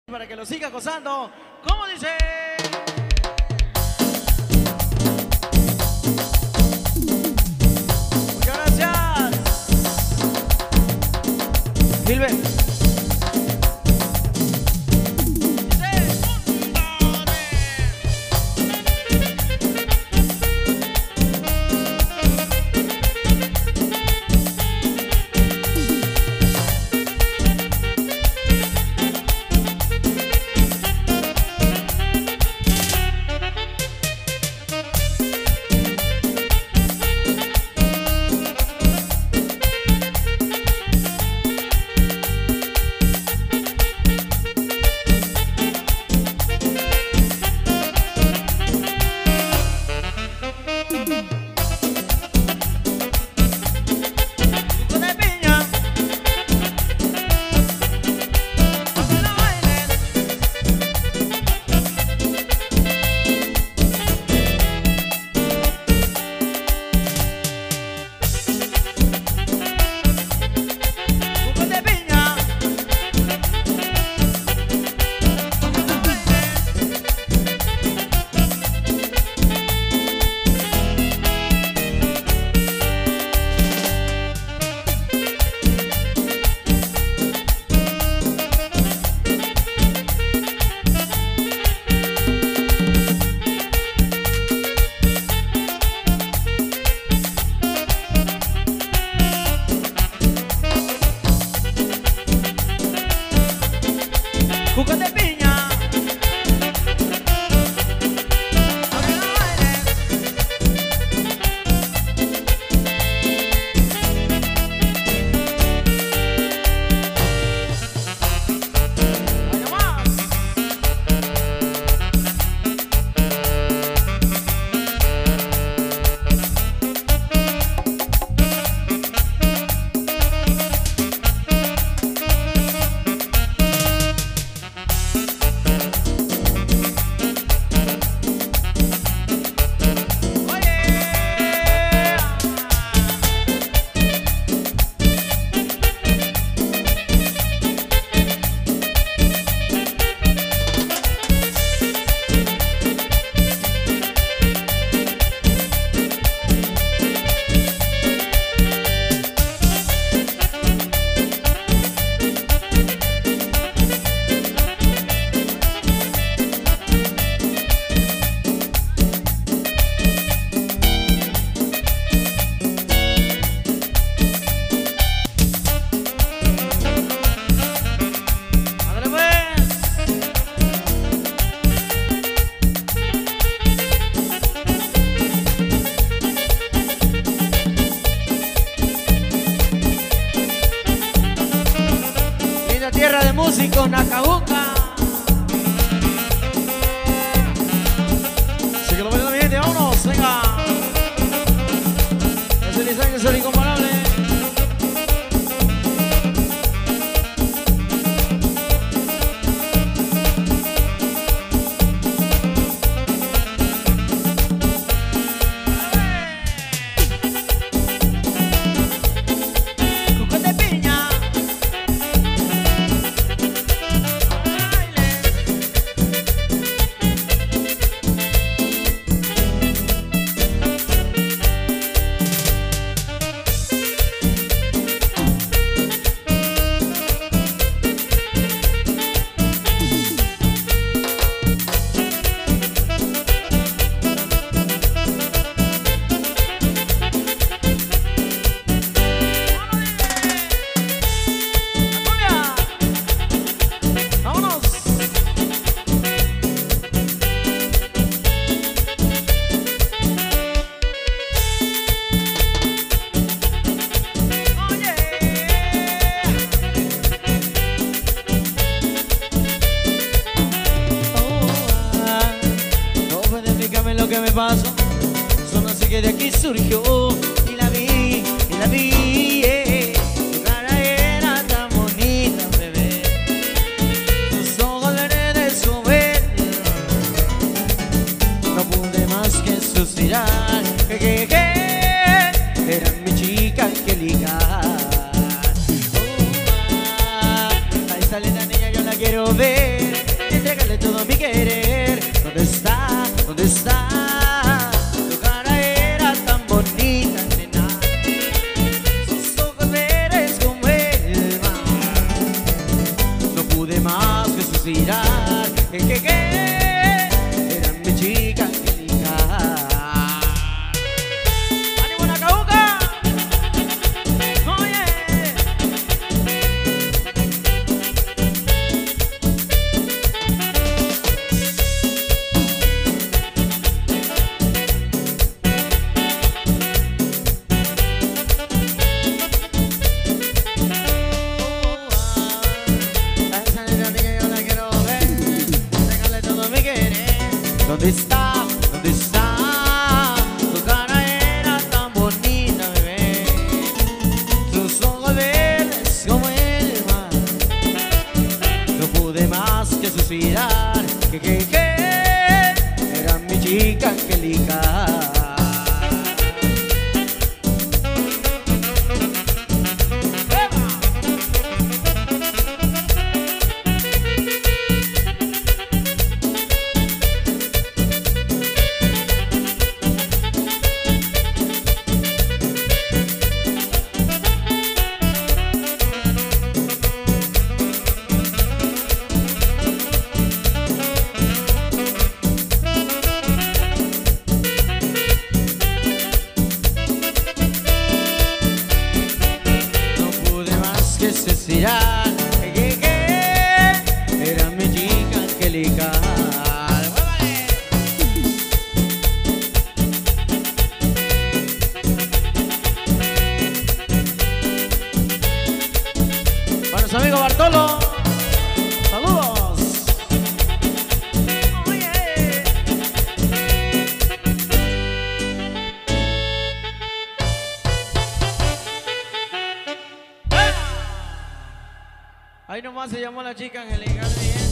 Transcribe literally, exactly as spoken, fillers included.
Para que lo siga gozando, como dice. Muchas gracias. Gilbert. Jugo de piña. Tierra de músicos, Nacajuca. Sigue lo bailando mi gente, vámonos, venga. Es el diseño, es el incomparable. Lo que me pasó, solo sé que de aquí surgió y la vi, y la vi, eh. Tu cara era tan bonita, bebé, tus ojos verdes su verde, no pude más que suspirar, que, que, que, eran mi chica angelical. Oh, ah, ahí sale la niña, yo la quiero ver. mi querer. ¿Dónde está? ¿Dónde está? Tu cara era tan bonita, nena. Sus ojos verdes como el mar. No pude más que suspirar. Que, que, que era mi chica angelical. ¡Ánimo, Nacauca! ¡Oye! ¿Dónde está? ¿Dónde está? Tu cara era tan bonita, bebé. Tus ojos verdes como el mar. No pude más que suspirar. Que, que, que era mi chica angelical. Que suspirar, que, que era mi chica angelical. ¡Muévale! Para su amigo Bartolo, saludos. Oye. Ahí nomás se llamó la chica angelical.